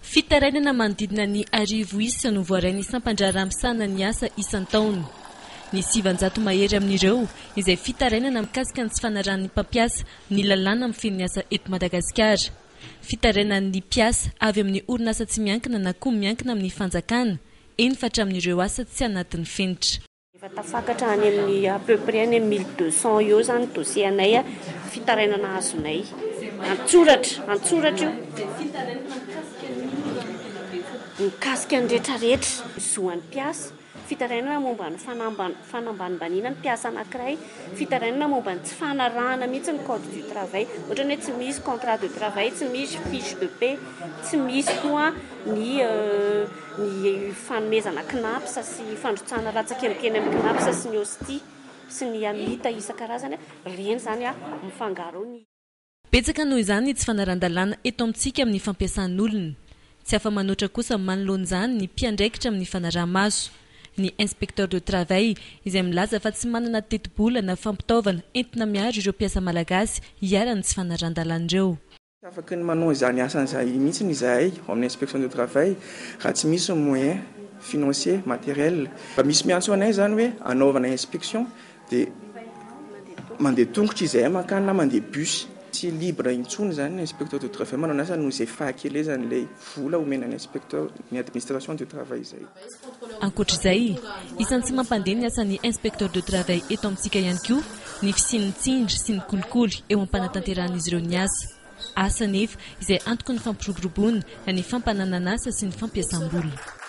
Fitarainana manodidina ny arivo isa no voarainy sampandraramisana ny asa isan-taona. Ny 700 mahery amin'ireo izay fitarainana mikasika ny tsy fanaran'ny mpampiasa ny lalàna amin'ny feny asa eto Madagasikara. Fitarainan'ny mpiasa avy amin'ny orinasa tsy miankina na koa miankina amin'ny fanjakana, eny fa hatramin'ireo asa tsy anatin'ny fenitra. Efa tafakatra any amin'ny à peu près any 1200 eo zany dossier anay fitarainana azonay. Antsoratra io. Mikasika ny rehetrarehetra zoan'ny mpiasa, fitarainana momba ny fanambanimbanina ny mpiasa anankiray, fitarainana momba ny tsy fanarahana mihitsy ny code du travail, ohatra hoe tsy misy contrat de travail, tsy misy fiche de paie, tsy misy koa ny fanomezana KNAPS sy fandrotsahana ratsan-kelikely amin'ny KNAPS sy ny OSTI sy ny amita isan-karazany, reny zany mifangaro ny. Betsaka noho izany ny tsy fanaran-dalàna eto amintsika amin'ny fampiasan'olona. Tsy afa-manoatra kosa manoloan'izany ny mpiandraikitra amin'ny fanaraha-maso. Ny inspecteur de travail izay milaza fa tsy manana teti-bola na fampitaovana entina miaro ireo mpiasa malagasy hiara ny tsy fanaran-dalàn'ireo. Afaka ny manao izany asan'izay mihitsy izahay amin'ny inspection de travail raha tsy misy moyen financier, matériel. Fa misy miantso anay zany hoe anaovana inspection dia mandeha tongotra izahay makany na mandeha bus. Tsy libre intsony zany inspecteur de travail manao asa noho izay fahakelezany ilay vola omenany inspecteur ny administration de travail izay. Ankoatr'izay, isan'ny tsy mampandeha ny asan'ny inspecteur de travail eto amintsika ihany koa ny fisian'ny tsindry sy ny kolikoly eo am-panatanteran'izy ireo ny asa. Asa nefa izay antoky ny fampiroboroboana ny fampananana asa sy ny fampiasam-bola.